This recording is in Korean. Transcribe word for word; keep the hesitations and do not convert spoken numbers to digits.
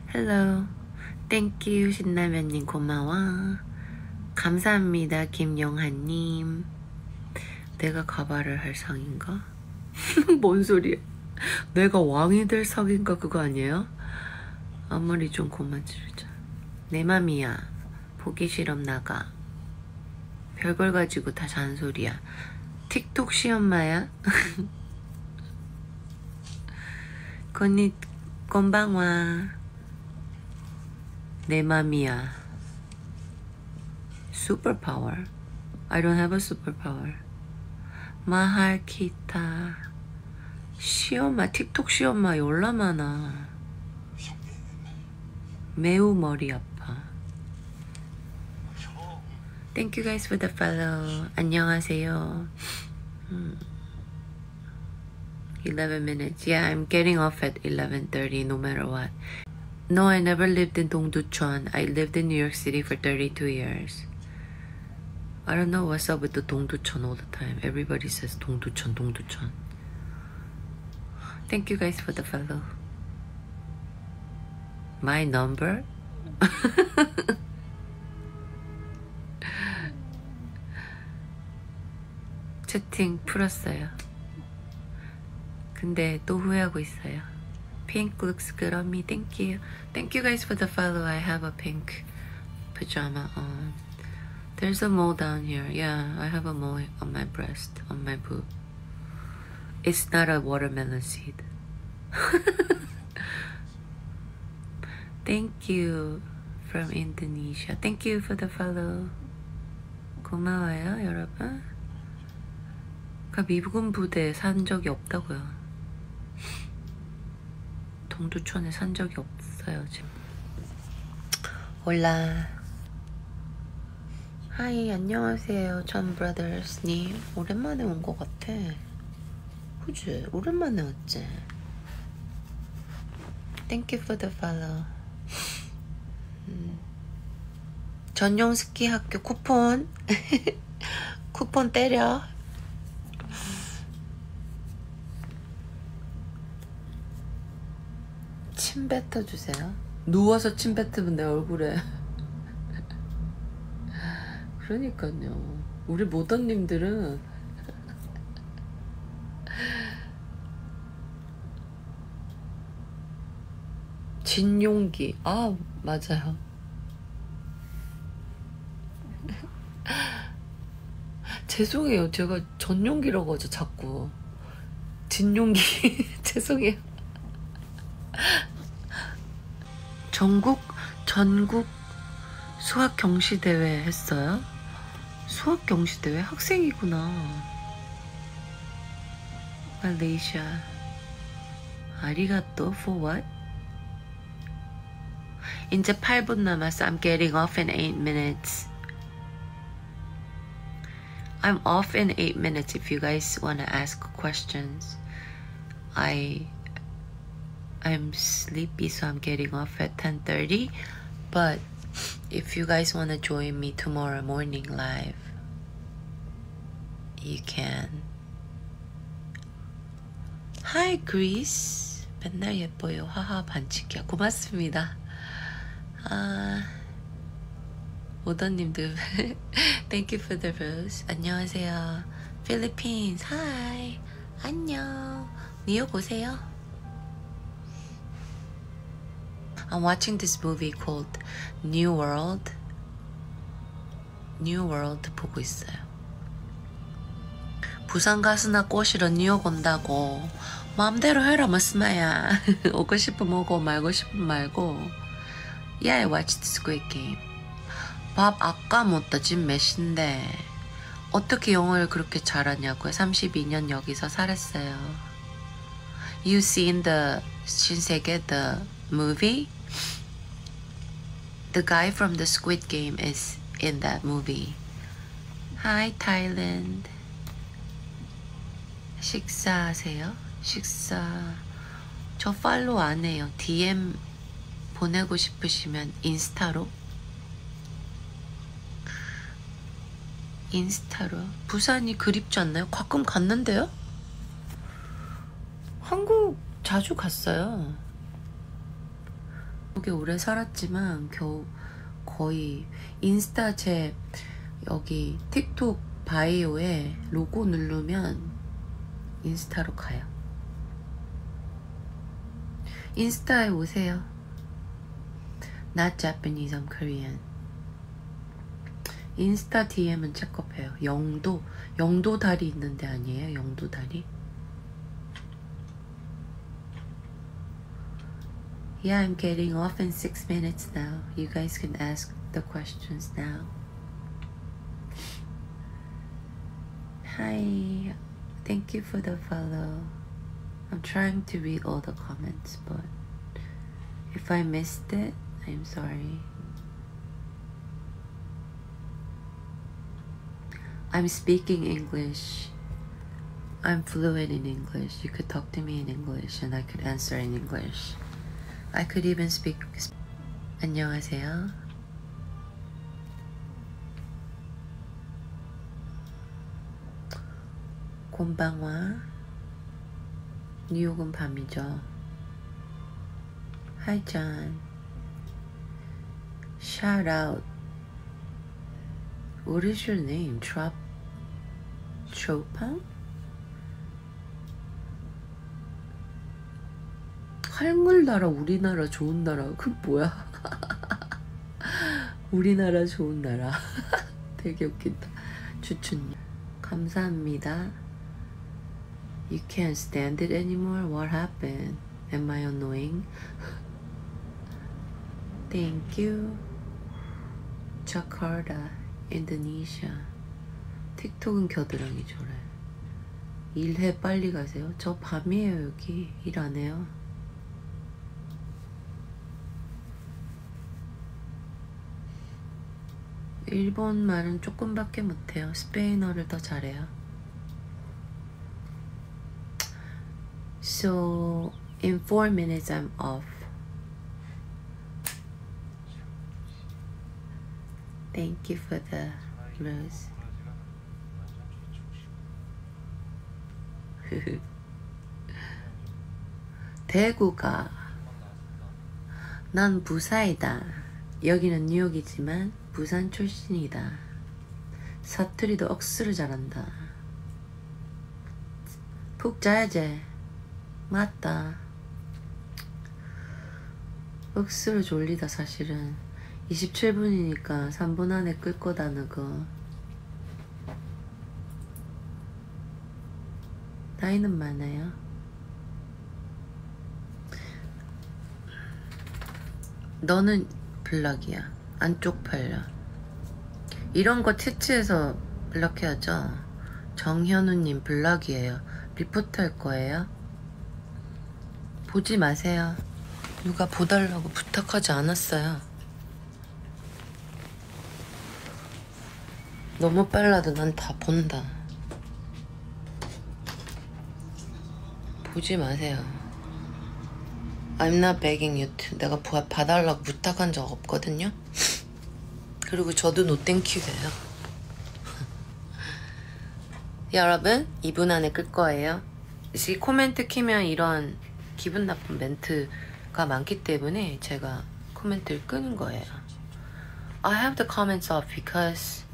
Hello. Thank you. 신라면님 고마워. 감사합니다. 김영한님. 내가 가발을 할 상인가? 뭔 소리야? 내가 왕이 될 상인가 그거 아니에요? 앞머리 좀 그만 지르자. 내 맘이야. 보기 싫음 나가. 별걸 가지고 다 잔소리야. 틱톡 시엄마야? 건니 건방와. 내 맘이야. Superpower. I don't have a superpower. 마할 기타. 시엄마 틱톡 시엄마 열나 많아. 매우 머리 아파. Thank you guys for the follow. 안녕하세요. Hmm. eleven minutes. Yeah, I'm getting off at eleven thirty no matter what. No, I never lived in Dongducheon. I lived in New York City for thirty-two years. I don't know what's up with the Dongducheon all the time. Everybody says Dongducheon, Dongducheon. Thank you guys for the follow. My number? 채팅 풀었어요. 근데 또 후회하고 있어요. Pink looks good on me. Thank you. Thank you guys for the follow. I have a pink pajama on. There's a mole down here. Yeah, I have a mole on my breast, on my boob. It's not a watermelon seed. Thank you from Indonesia. Thank you for the follow. 고마워요, 여러분. 미군 부대에 산 적이 없다고요. 동두천에 산 적이 없어요, 지금. 올라. 하이, 안녕하세요, 전 브라더스님. 오랜만에 온 것 같아. 그치? 오랜만에 왔지? Thank you for the follow. 음. 전용 스키 학교 쿠폰. 쿠폰 때려. 침 뱉어주세요. 누워서 침 뱉으면 내 얼굴에. 그러니까요. 우리 모던님들은 진용기. 아, 맞아요. 죄송해요. 제가 전용기라고 하죠, 자꾸. 진용기. 죄송해요. 전국 전국 수학 경시 대회 했어요? 수학 경시 대회 학생이구나. 말레이시아. 아리가또 for what? 이제 팔 분 남았어. I'm getting off in eight minutes. I'm off in eight minutes if you guys want to ask questions. I I'm sleepy, so I'm getting off at ten thirty. But if you guys want to join me tomorrow morning live, you can. Hi, Greece. 맨날 예뻐요. 하하, 반칙이야. 고맙습니다. 아, 오더님들. Thank you for the rose. 안녕하세요. Philippines. Hi. 안녕. 뉴욕 오세요. I'm watching this movie called New World. New World 보고 있어요. 부산 가스나 꼬시러 뉴욕 온다고. 마음대로 해라, 마스마야. 오고 싶으면 오고 말고 싶으면 말고. Yeah, I watched Squid Game. 밥 아까 먹다 지금 몇 시인데 어떻게 영어를 그렇게 잘하냐고요. 삼십이 년 여기서 살았어요. You seen the 신세계 the movie? The guy from the Squid Game is in that movie. Hi, Thailand. 식사하세요? 식사. 저 팔로우 안 해요. 디엠 보내고 싶으시면 인스타로. 인스타로. 부산이 그립지 않나요? 가끔 갔는데요? 한국 자주 갔어요. 여기 오래 살았지만 겨우 거의 인스타 제 여기 틱톡 바이오에 로고 누르면 인스타로 가요. 인스타에 오세요. Not Japanese, I'm Korean. 인스타 디엠은 체크업해요. 영도 영도 다리 있는데 아니에요? 영도 다리? Yeah, I'm getting off in six minutes now. You guys can ask the questions now. Hi, thank you for the follow. I'm trying to read all the comments, but if I missed it, I'm sorry. I'm speaking English. I'm fluent in English. You could talk to me in English and I could answer in English. I could even speak. 안녕하세요. 곤방와. 뉴욕은 밤이죠. Hi John. Shout out. What is your name? Trop Chopin? 한글나라 우리나라 좋은 나라 그 뭐야? 우리나라 좋은 나라 되게 웃긴다. 주춘님 감사합니다. You can't stand it anymore? What happened? Am I annoying? Thank you. Jakarta, Indonesia. 틱톡은 겨드랑이 조래. 일해 빨리 가세요. 저 밤이에요. 여기 일 안 해요. 일본 말은 조금밖에 못해요. 스페인어를 더 잘해요. So in four minutes I'm off. Thank you for the rose. 대구가 난 부사이다. 여기는 뉴욕이지만 부산 출신이다. 사투리도 억수로 잘한다. 푹 자야지. 맞다. 억수로 졸리다. 사실은 이십칠 분이니까 삼 분 안에 끌 거다. 너거 나이는 많아요. 너는 블럭이야. 안 쪽팔려. 이런 거 채취해서 블럭해야죠. 정현우님 블럭이에요. 리포트 할 거예요. 보지 마세요. 누가 보달라고 부탁하지 않았어요. 너무 빨라도 난 다 본다. 보지 마세요. I'm not begging you to. 내가 봐, 봐달라고 부탁한 적 없거든요. 그리고 저도 노 땡큐예요. 여러분 이 분 안에 끌 거예요. 이 코멘트 키면 이런 기분 나쁜 멘트가 많기 때문에 제가 코멘트를 끄는 거예요. I have the comments off because